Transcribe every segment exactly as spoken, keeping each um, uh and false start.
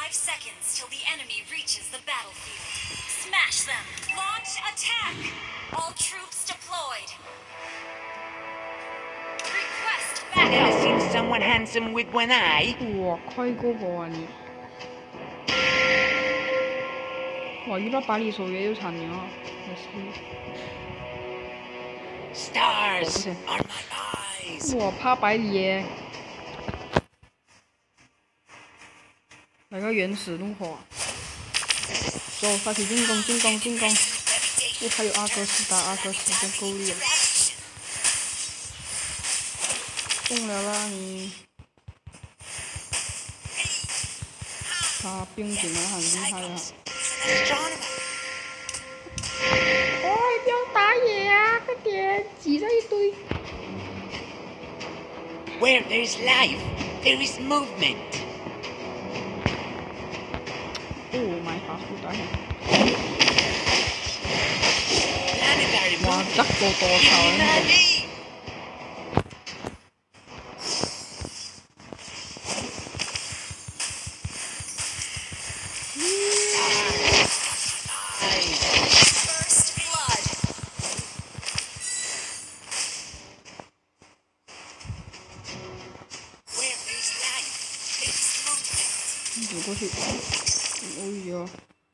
Five seconds till the enemy reaches the battlefield. Smash them! Launch attack! All troops deployed. Request Never backup! seen someone handsome with one eye. 哇，快过我啊你！哇，一把百里守约又惨了，也是。 Stars are my eyes. 我怕百里耶！来个原始怒火，走，发起进攻，进攻，进攻！哦，还有阿哥斯达，阿哥斯真够力了！动了啦你！他并紧了，很厉害啊！ 哎，不要打野啊！快点，挤在一堆。 Where there is life, there is movement. 哦，买法术打野。 Planetary 哇， movement. 这够多少人？ First blood! 走过去。哎呦！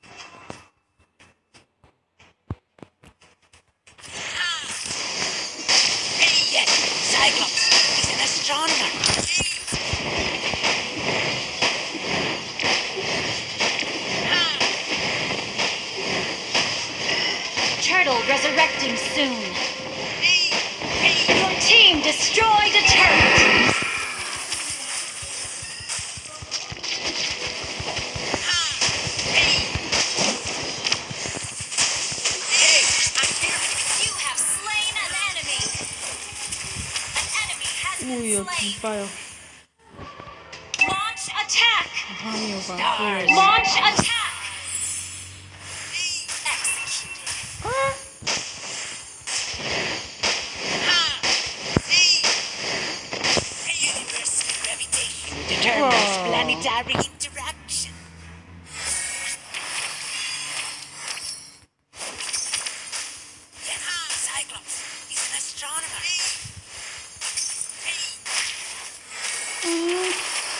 Cyclops is an astronomer. Turtle resurrecting soon. Your team destroyed a turret. You have slain an enemy. An enemy has 哎 been 呦， slain. 击败哦！ Launch attack. 他没有法术。 Launch attack. Executed. 啊！ Universal gravitation determines Whoa. planetary interaction. Cyclops is an astronomer. 嗯。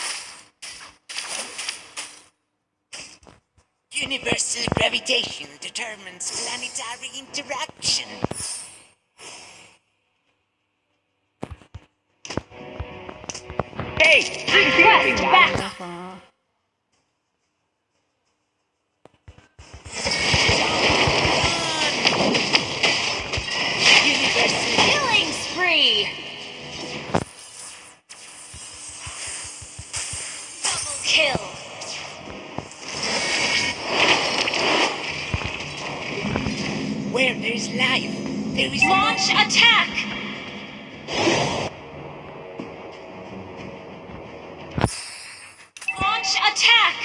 Universal gravitation determines planetary interaction. Hey, I'm Request here. 没 backup. 法。 Universal Killing spree. Double kill. where there is life, there is Launch attack. Launch attack.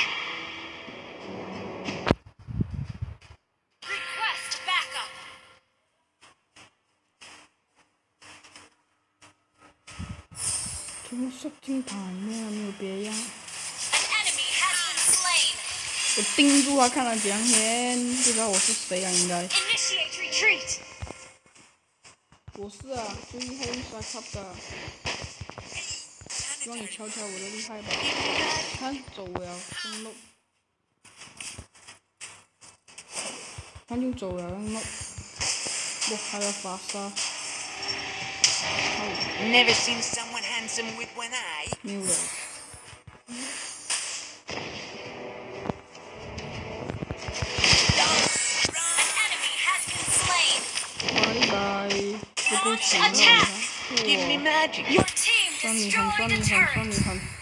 Request backup. 怎么射进盘呢？没有别样。 An enemy has been slain. 我盯住他看了两天，不知道我是谁啊？应该。 Initiate retreat. 我是啊，最厉害用 Cyclops 的。希望你瞧瞧我的厉害吧。看走了，中路。看又走了，中路。我还要法杀。 Never seen someone handsome with one eye. 没有了。 An enemy has been slain. 拜拜，不够钱 Launch 了 attack. Give me 哇！ magic. Your team 酸你很，酸 destroyed 你 a 很，酸 turret. 你很。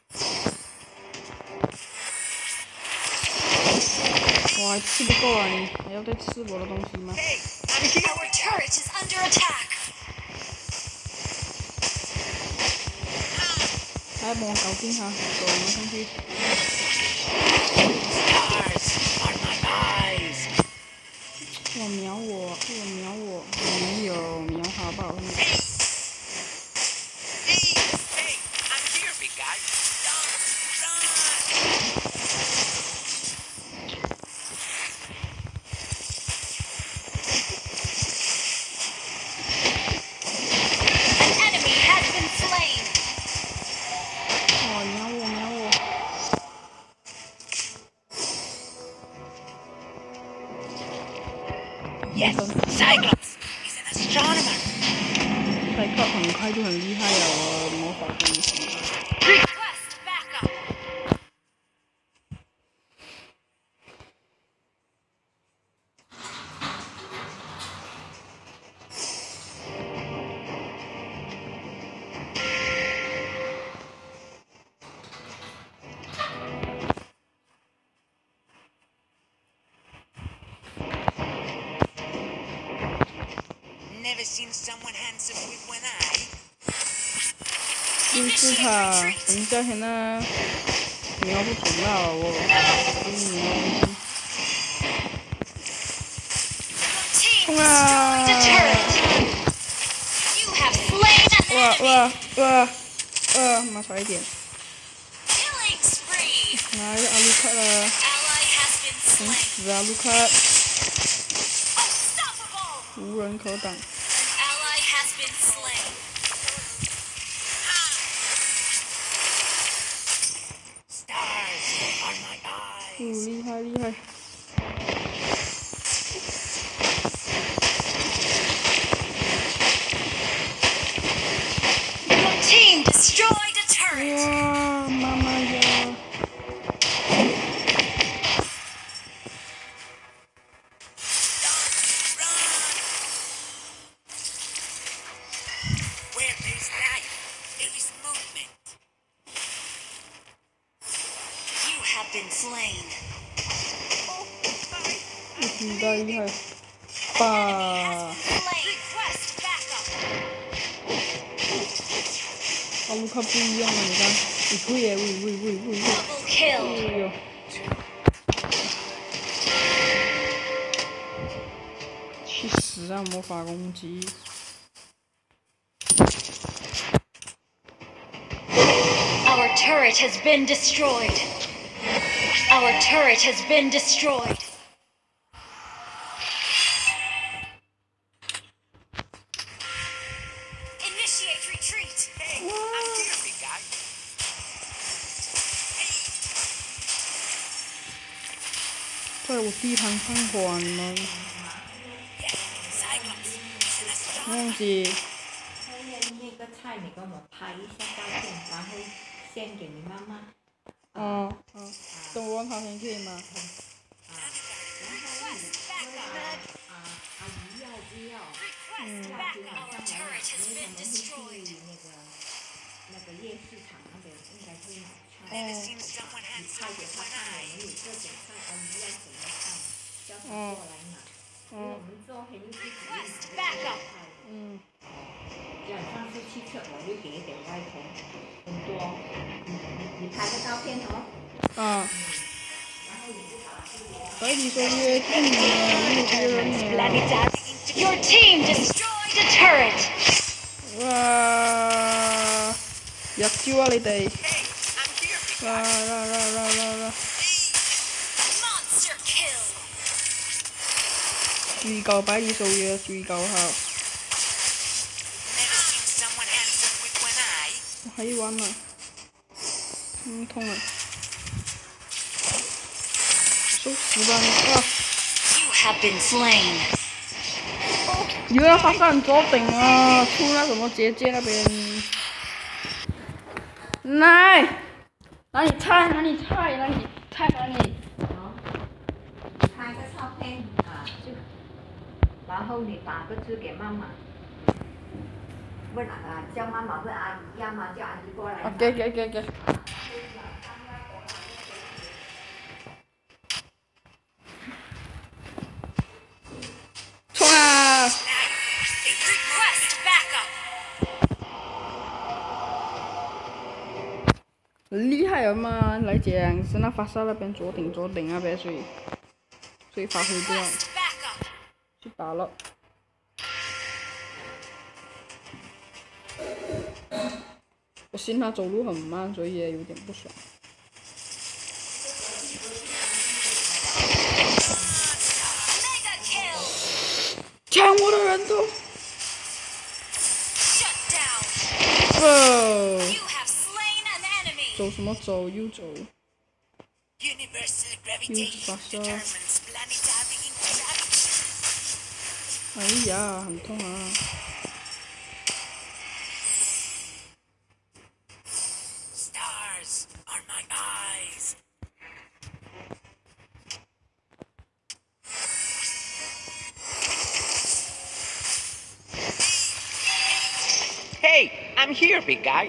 我还吃不够啊你，还要再吃我的东西吗？ Hey, I'm here. Our turret is under attack. 还要帮我搞定他，走，马上去。 Stars are my eyes. 我瞄我，我瞄我，没有瞄他吧？ Hey, hey, I'm here, big guy. Run, run. Yes, Cyclops is an astronomer. 赛克很快就很厉害了，我魔法跟你很快。 Request backup. Never seen someone handsome with one eye. 就是他，等下现在瞄不准了，我嗯，冲啊！ The turret. You have slain an 哇 enemy. 哇哇哇！妈差一点， Killing spree. 来阿卢卡了， Ally has been 等 slain. 死阿卢卡， Unstoppable. 无人可挡。 Ally has been slain. Stars are my eyes. 嗯，厉害厉害。 Your team destroyed a turret. 哇，妈妈呀！ Where there's life, there is movement. You have been slain. 厉害厉害，吧！ Slain. Request backup. 阿卢卡不一样了，你看，你推耶，喂喂喂喂喂， Double kill. 哎呦！去死啊！魔法攻击！ Our turret has been destroyed. Our turret has been destroyed. Initiate retreat. Hey, I'm here, big guy. 在我地盘上管你们， Yes, Cyclops is an astronomer. 忘记。 那个菜你帮我拍一下照片，然后献给你妈妈。 哦哦，等我问他先可以吗？ Request backup. 啊，阿姨要不要？ Request 要 backup. 今晚 Our 上 turret has 我 been 们会 destroyed. 去那个那个夜市场那边，应该会买菜。 Never 哦 seen someone 你 handsome 拍给 with 他 one 看，我 eye. 们有这种菜，阿姨要什么菜，叫他过来买。因为我哦们做黑日子 Request backup. 嗯， 基本上是汽车，我就给一点外头很多。你你你拍个照片哦。 啊。百里守约进了，六别人了。 Your team destroyed a turret. 哇！入招啊你哋！ Hey, I'm here, big 啦 guy. 啦啦啦啦啦！ Monster kill. 注意救百里守約，注意救下。 Never seen someone handsome with one eye. 我还一弯呢，嗯，痛了。收拾吧你啊！ You have been slain. 有人发射很左顶啊，出那什么结界那边。来，哪里菜？哪里菜？哪里菜？哪里？ 好，拍个照片啊，就，然后你打个字给妈妈，问啊叫妈妈问阿姨，要么叫阿姨过来拿。 啊，给给给给。冲啊！ Request backup. 很厉害了嘛，来讲是那发射那边左顶左顶那边，所以所以发挥不了， Request backup. 去打了。我信他走路很慢，所以也有点不爽。 Mega kill. 抢我的人都， Shut down. 哦， You have slain an enemy. 走什么走？又走， Universal Use gravitation faster. determines planetary interaction. 哎呀，很痛啊！ Stars are my eyes. Hey, I'm here, big guy.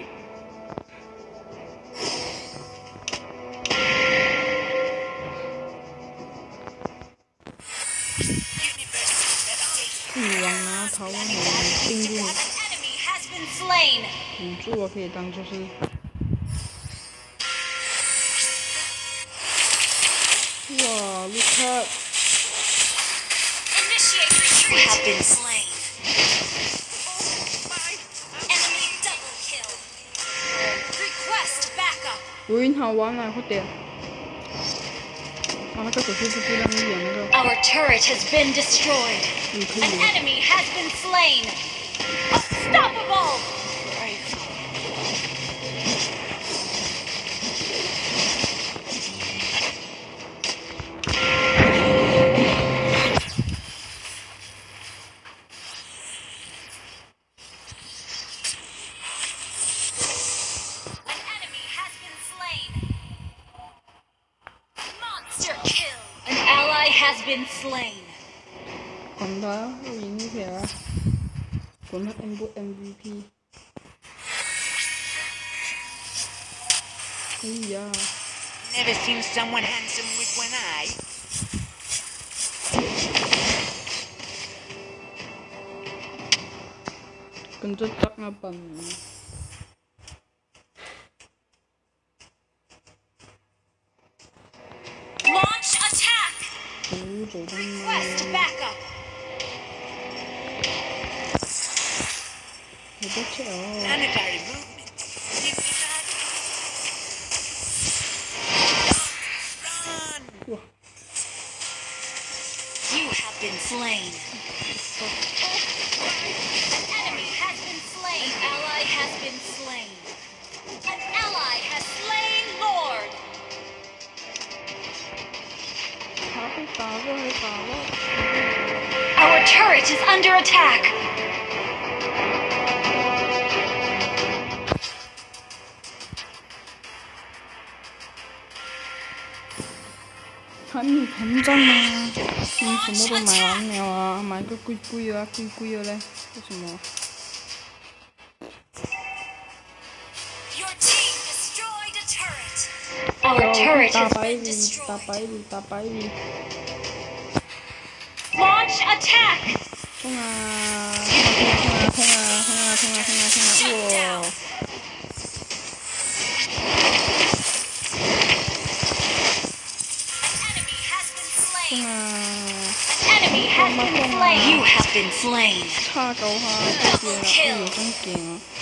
女王拿逃亡我定住你， An enemy has been slain. 辅助我可以当做是。哇 ，look at。 Initiate retreat. You have been slain. Enemy double kill. Request backup. 喂，好玩啊，快点！啊，那个手术不质量一点那个， Our turret has been destroyed. 你可 An 以。 enemy has been slain. Unstoppable. An enemy has been slain. Monster kill. An ally has been slain. 管他，我赢起来。管他 M 不 M V P。哎呀， Never seen someone handsome with one eye. 跟着打那本。 Launch attack. 走走动 Request 呢， backup. 我不巧。 Planetary movement. Give me that. Run! 哇， You have been slain. An enemy has been slain. An ally has been slain. An ally has slain Lord. 他被打过还打了。 Our turret is under attack. 看你膨胀啊！你什么都买完了啊，买个贵贵的啊，贵贵的嘞，为什么？ Your team destroyed a turret. 要 Our 去 turret 打 has 百 been 里，打 destroyed. 百里，打百里， Launch attack. 冲啊！冲啊！冲啊！冲啊！冲啊！冲啊！冲啊！哇！ An enemy has been 冲 slain. 啊！ An enemy has been slain. You have been slain. 叉狗下，直接啦！哎呦，真勁啊！